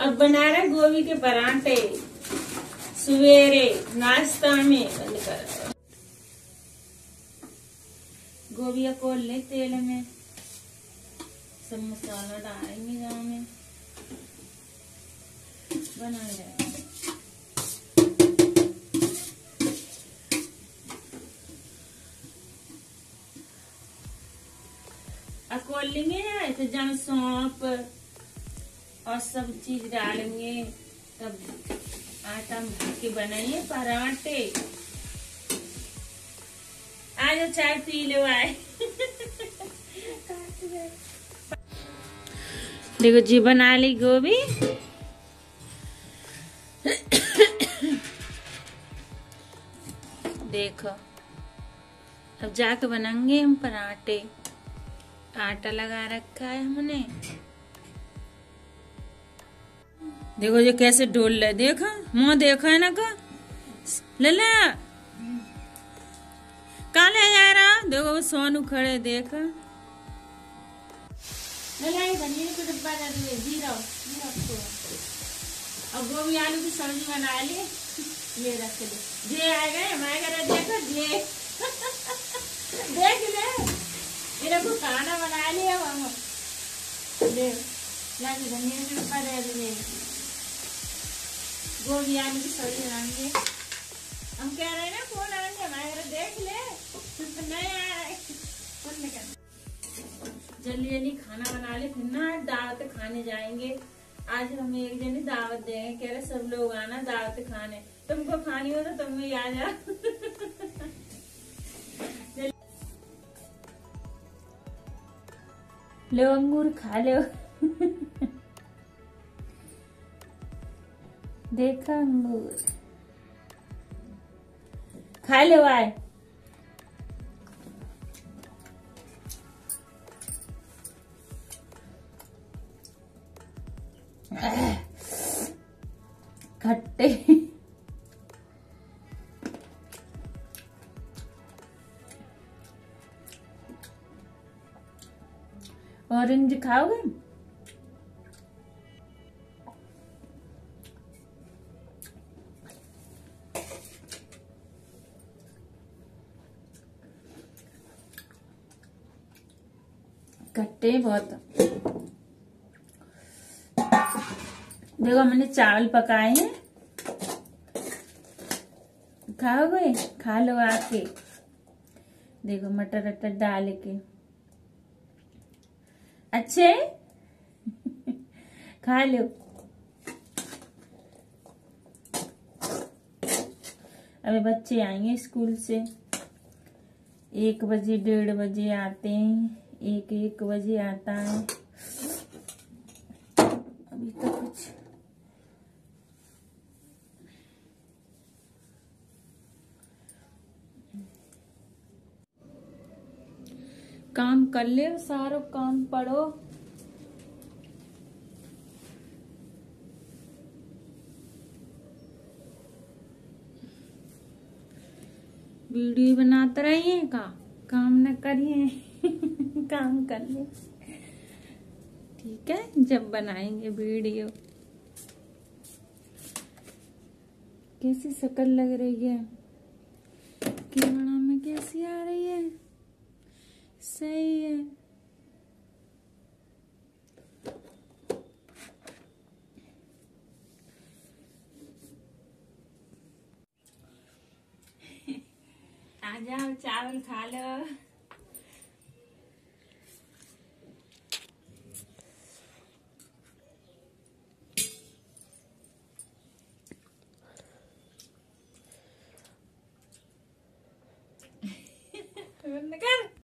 अब बना रहे गोभी के परांठे सवेरे नाश्ता में बंद कर। गोभी को ले तेल में सब मसाला डालेंगे जहाँ में बना जाए। अकोल लेंगे ना तो जन सौंप और सब चीज डालेंगे तब आटा के बनाइए पराठे। आज चाय पी लो आए। देखो जी बना ली गोभी। देखो अब जाके बनाएंगे हम पराठे। आटा लगा रखा है हमने। देखो ये कैसे डोल रहा है, देखो मुँह देखो है ना का लला कहाँ ले जा रहा। देखो सोनू खड़े देखो धनिया को डब्बा दे दे जीरा अब गोभी आलू की सब्जी बना ली। ये रख ले जे आ गए हमारे घर देखो जे देख ले मेरा को खाना बना लिया हम ले लाके धनिया के डब्बा दे दे। गोभी आलू की सब्जी बनाएंगे हम। कह रहे हैं ना कौन आएंगे हमारे घर देख ले नहीं आ रहा है। जल्दी जल्दी खाना बना ले फिर ना दावत खाने जाएंगे। आज हम एक जने दावत देंगे। कह रहे सब लोग आना दावत खाने। तुमको खानी हो तो तुम भी आ जा। लो अंगूर खा लो। देखा अंगूर खा लो आए। खट्टे ऑरेंज खाओगे? खट्टे बहुत। देखो मैंने चावल पकाए हैं खाओगे? खा लो आके। देखो मटर वटर डाल के अच्छे खा लो। अभी बच्चे आएंगे स्कूल से 1 बजे 1:30 बजे आते हैं। 1 बजे आता है। अभी तो कुछ काम कर ले सारो काम पढ़ो। वीडियो बनाते रहिए काम न करिए। काम कर ले ठीक है। जब बनाएंगे वीडियो कैसी शक्ल लग रही है कैमरा में कैसी आ रही है। सही है। आ जाओ चावल खा लो।